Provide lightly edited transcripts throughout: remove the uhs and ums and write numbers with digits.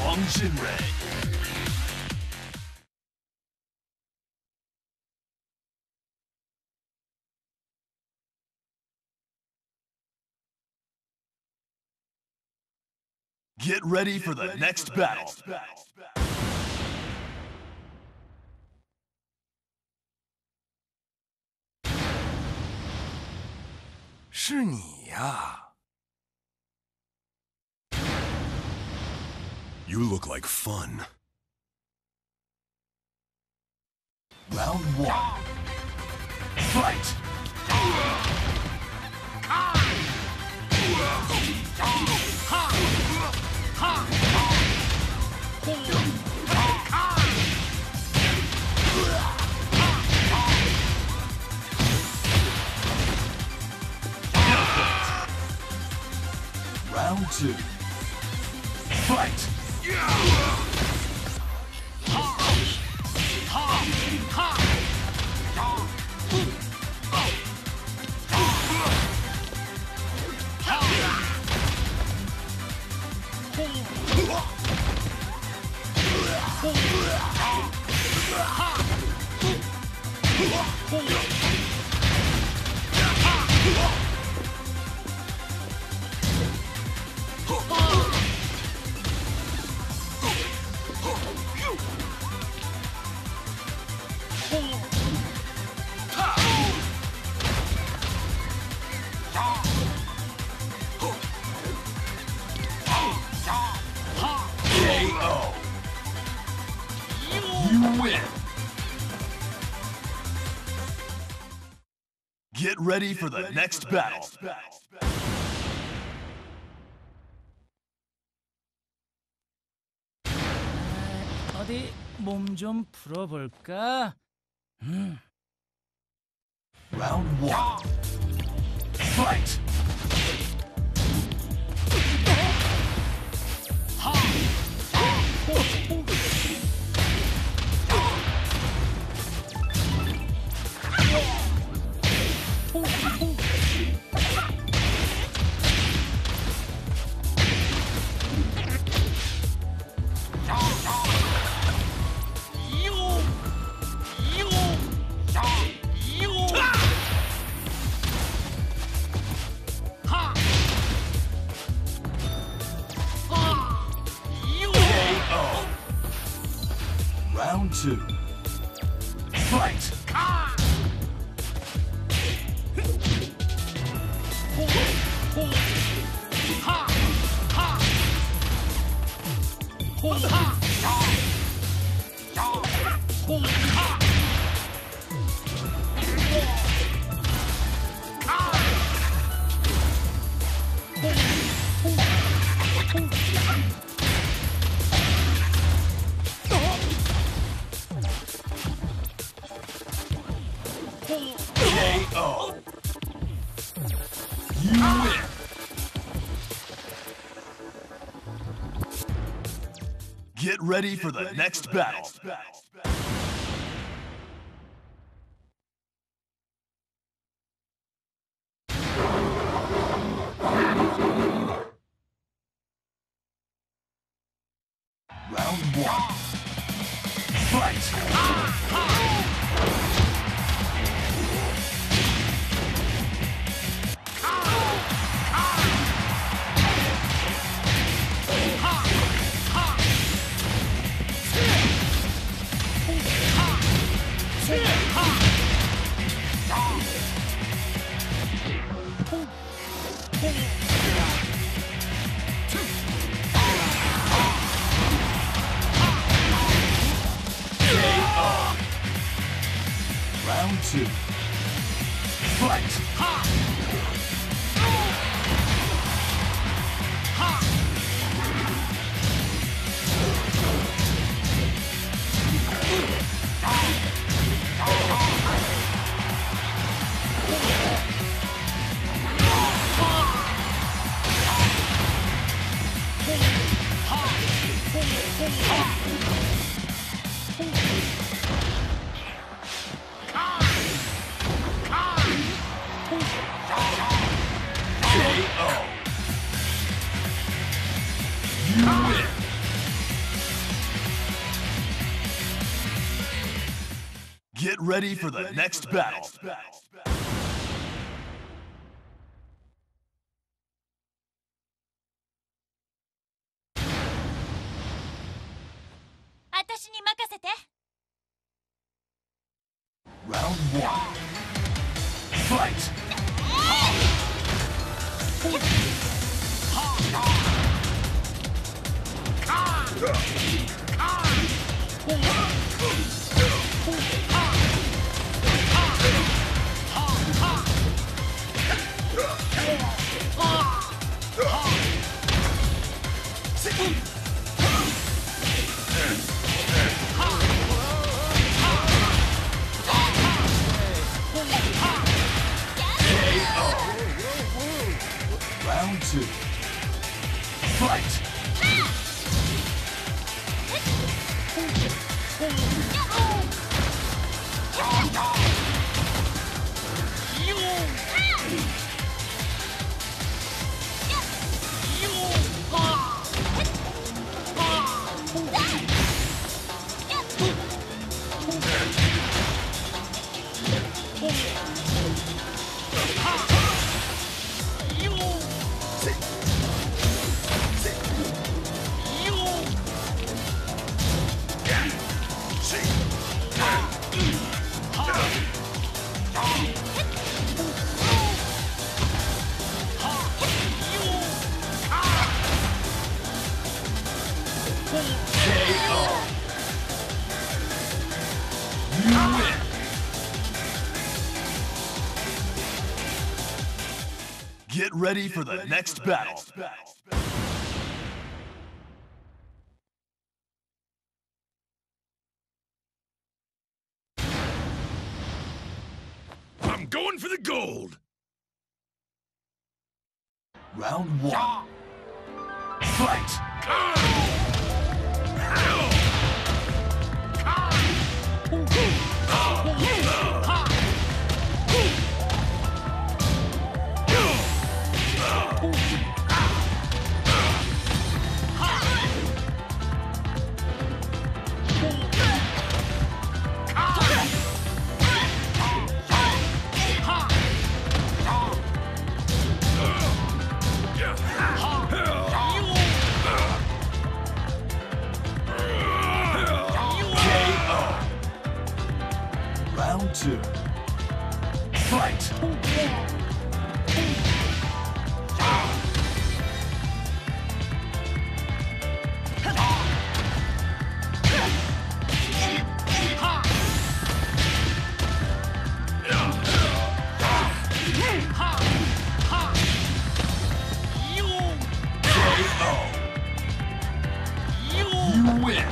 Hong Shinrei. Get ready for the next battle. 是你呀。 You look like fun. Round 1. Fight! Round 2. Fight! KO. You win. Get ready for the next battle. 어디 몸 좀 풀어볼까? Round 1. Fight! Round 2. Fight! KO. You win. Get ready for the next battle. Round 1. Fight! Round 2. Fight! Get ready for the next battle. 私に任せて。 Round 1. Fight! Round 2. Fight! Get ready for the next battle. I'm going for the gold! Round 1. Fight! Round 2. Fight! You win!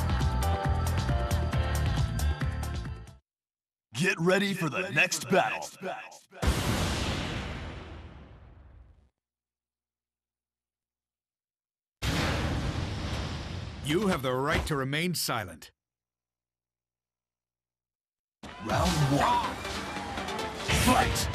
Get ready for the next battle. You have the right to remain silent. Round 1. Fight!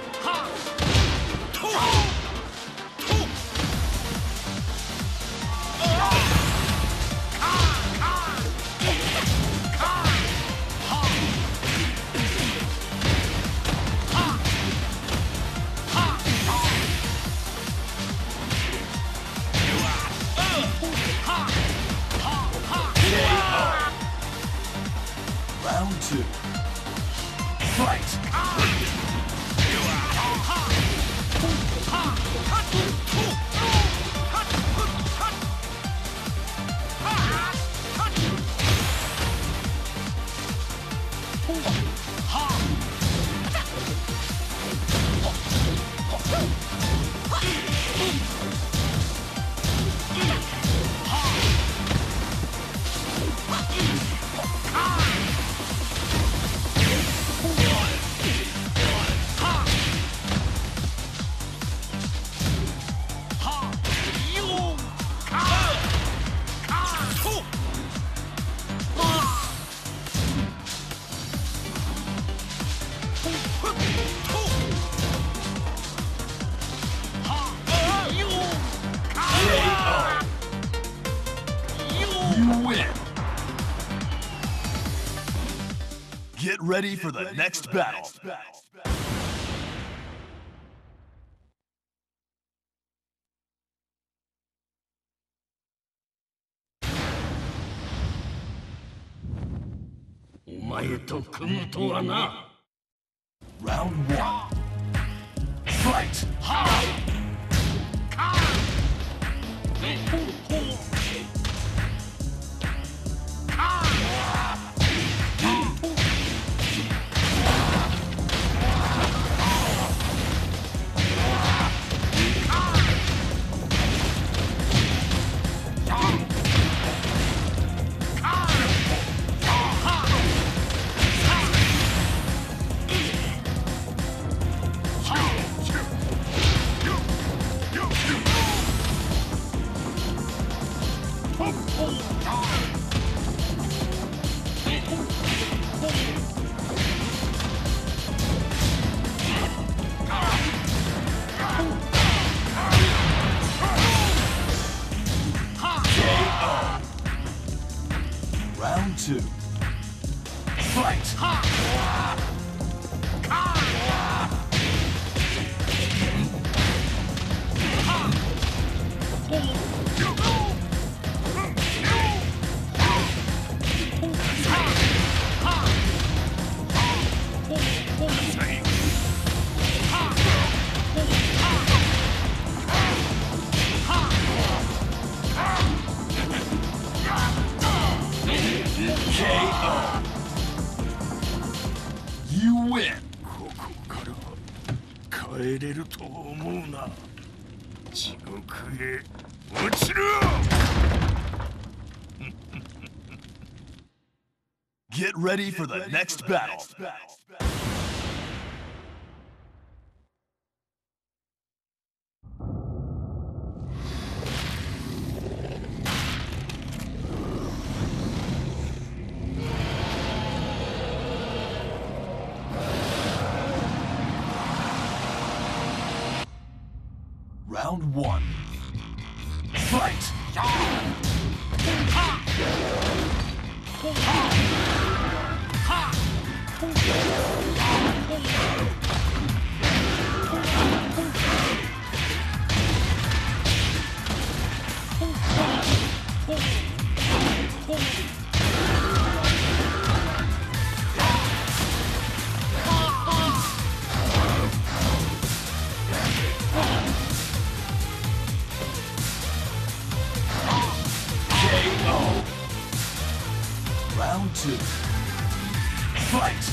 Round 2. Fight! ready for the next battle. Round one. Fight! Round two. Fight! KO. You win. ここから帰れると思うな。地獄へ落ちろ。 Get ready for the next battle. Round one. Fight! KO. Round two. Fight!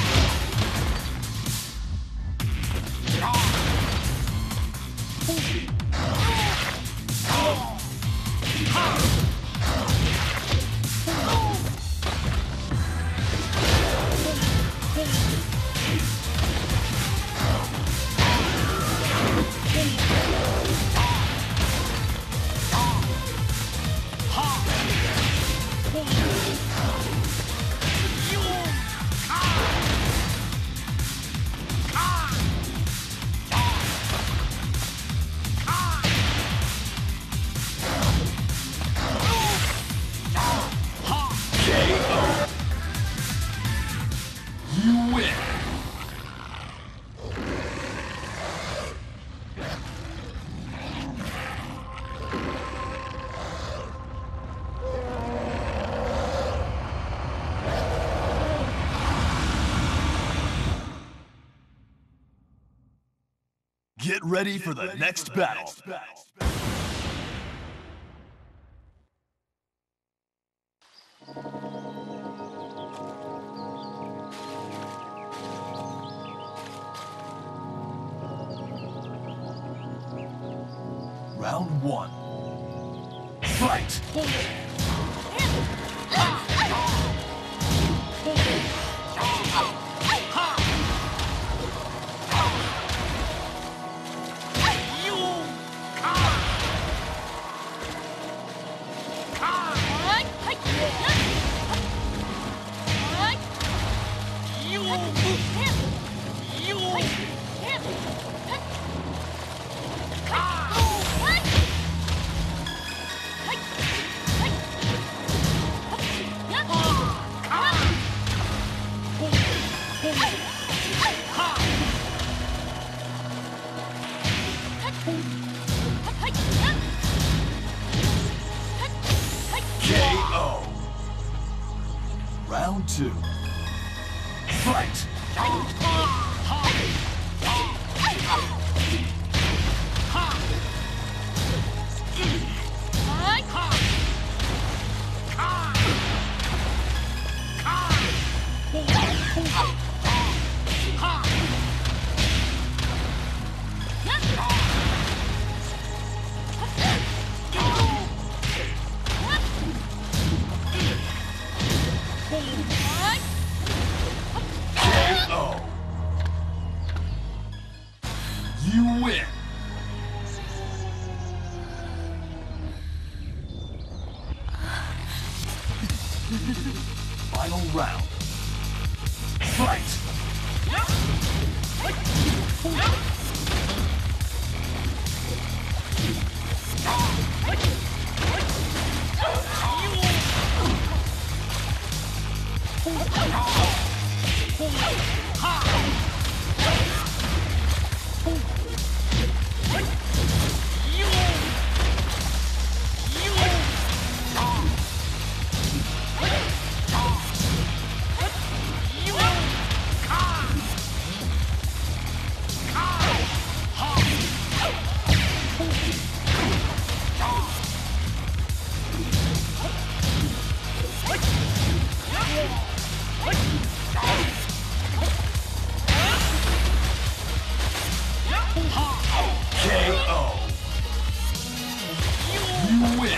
KO. You win. Get ready for the next battle. Round one. Fight! KO. Round 2. Fight. KO. You win. Final round. Fight. KO. You win.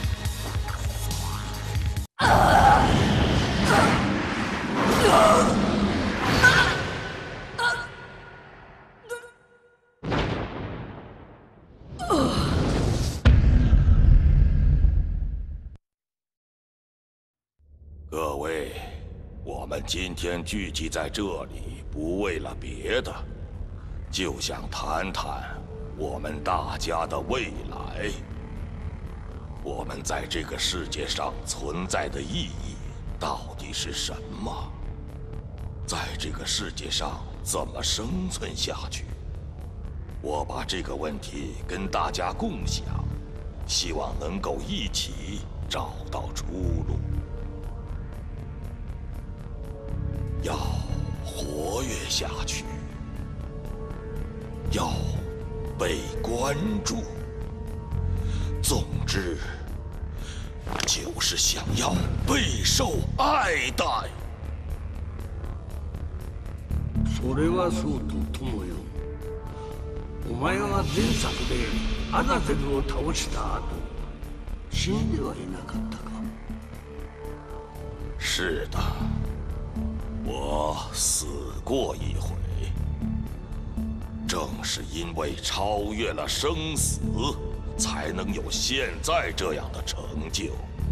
各位，我们今天聚集在这里，不为了别的，就想谈谈我们大家的未来。我们在这个世界上存在的意义到底是什么？在这个世界上怎么生存下去？我把这个问题跟大家共享，希望能够一起找到出路。要活跃下去，要被关注，总之，就是想要备受爱戴。 それはそうと友よ。お前は前作でアザゼルを倒した後、死んではいなかったか？ 是的，我死过一回。正是因为超越了生死，才能有现在这样的成就。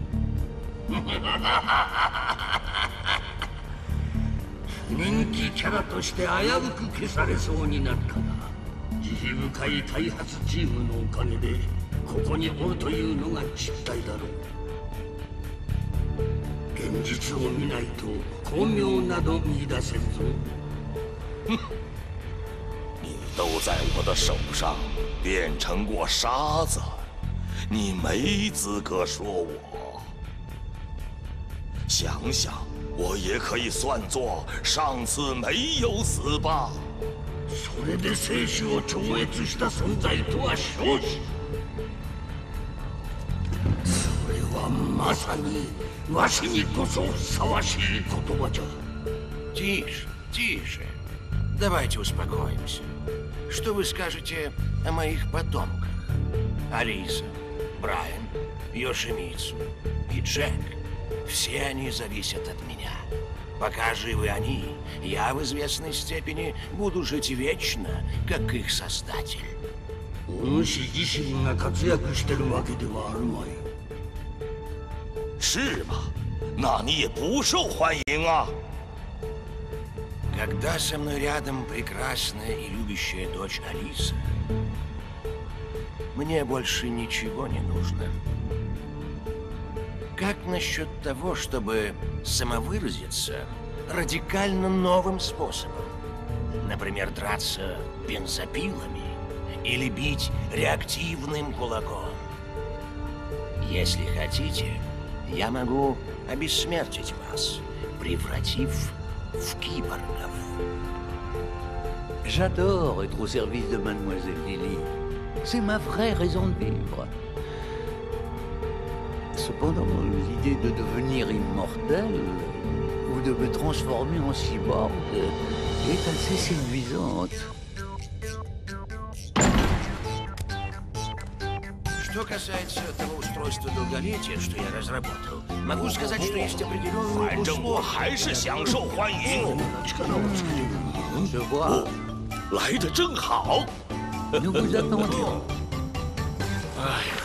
人気キャラとして危うく消されそうになったが、慈悲深い開発チームのおかげでここにおるというのが実態だろう。現実を見ないと巧妙など見出せんぞ。 你都在我的手上变成过沙子，你没资格说我。想想，我也可以算作上次没有死吧。 それで生死を超越した存在とは称し、それはまさにわしにこそふさわしい言葉じゃ。 Тише, тише. Давайте успокоимся. Что вы скажете о моих потомках? Алиса, Брайан, Йошимицу и Джек. Все они зависят от меня. Пока живы они, я в известной степени буду жить вечно, как их создатель. お主自身が活躍してるわけではあるまい。 是吗？那你也不受欢迎啊！ Когда со мной рядом прекрасная и любящая дочь Алиса, мне больше ничего не нужно. Как насчет того, чтобы самовыразиться радикально новым способом? Например, драться бензопилами или бить реактивным кулаком. Если хотите, я могу обессмертить вас, превратив в киборгов. J'adore être au service de Mademoiselle Lily. C'est ma vraie raison de vivre. Cependant, l'idée de devenir immortel ou de me transformer en cyborg est assez séduisante. Что касается того устройства долголетия, что я разработал, могу сказать, что есть определенные 反正我 условия. 还是享受欢迎。 Je vois. 来的正好。 Nous vous attendons. 哎呀，